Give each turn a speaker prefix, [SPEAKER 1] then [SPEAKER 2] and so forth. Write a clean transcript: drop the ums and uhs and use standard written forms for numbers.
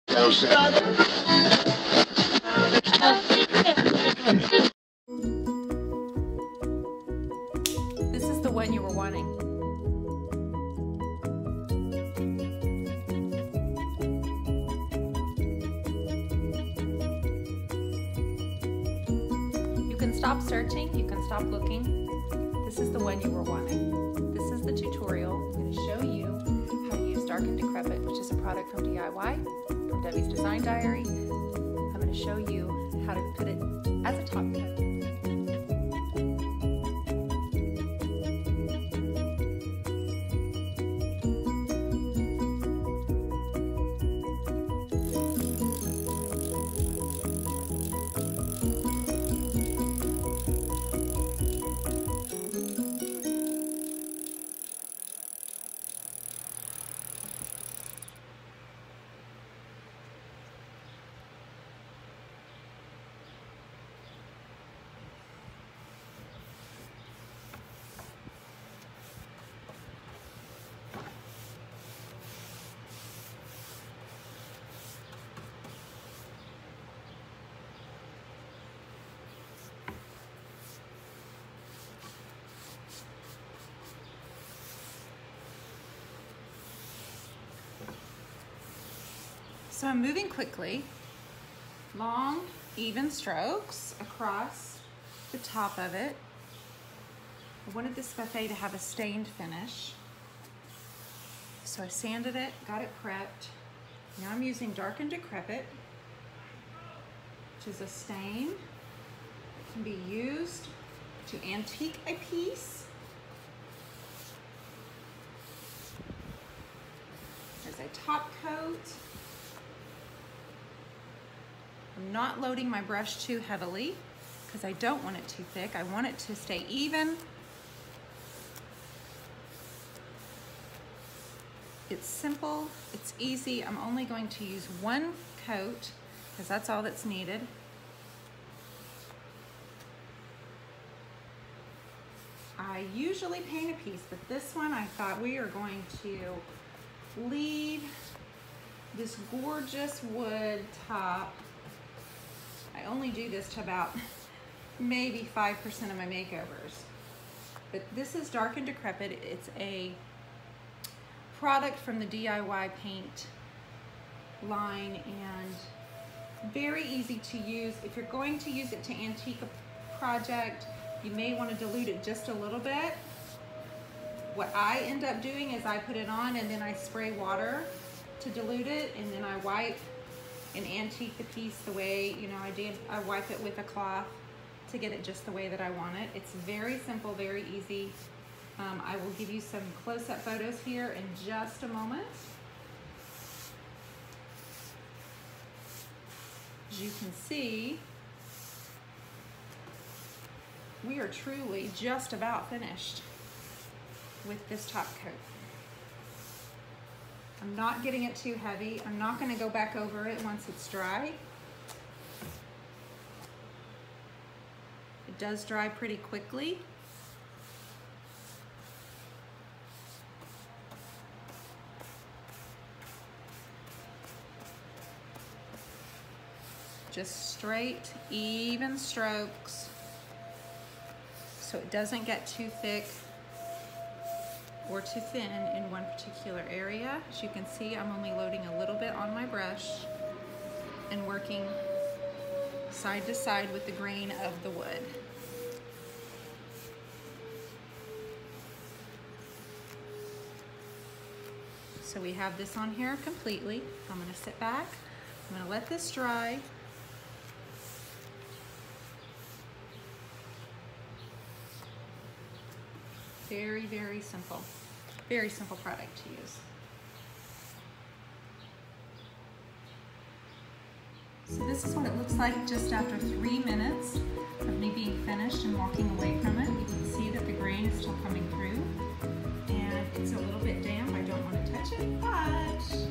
[SPEAKER 1] This is the one you were wanting. You can stop searching, you can stop looking. This is the one you were wanting. This is the tutorial. I'm going to show you how to use Dark and Decrepit, which is a product from DIY, from Debbie's Design Diary. I'm going to show you how to put it as a top coat. So I'm moving quickly, long, even strokes across the top of it. I wanted this buffet to have a stained finish. So I sanded it, got it prepped. Now I'm using Dark and Decrepit, which is a stain that can be used to antique a piece. There's a top coat. I'm not loading my brush too heavily because I don't want it too thick. I want it to stay even. It's simple, it's easy. I'm only going to use one coat because that's all that's needed. I usually paint a piece, but this one I thought we are going to leave this gorgeous wood top. I only do this to about maybe 5% of my makeovers. But this is Dark and Decrepit. It's a product from the DIY paint line and very easy to use. If you're going to use it to antique a project, you may want to dilute it just a little bit. What I end up doing is I put it on and then I spray water to dilute it, and then I wipe and antique the piece the way, you know, I did. I wipe it with a cloth to get it just the way that I want it. It's very simple, very easy. I will give you some close-up photos here in just a moment. As you can see, we are truly just about finished with this top coat. I'm not getting it too heavy. I'm not going to go back over it once it's dry. It does dry pretty quickly. Just straight, even strokes so it doesn't get too thick or too thin in one particular area. As you can see, I'm only loading a little bit on my brush and working side to side with the grain of the wood. So we have this on here completely. I'm going to sit back. I'm going to let this dry. Very, very simple. Very simple product to use. So this is what it looks like just after 3 minutes of me being finished and walking away from it. You can see that the grain is still coming through and it's a little bit damp. I don't want to touch it, but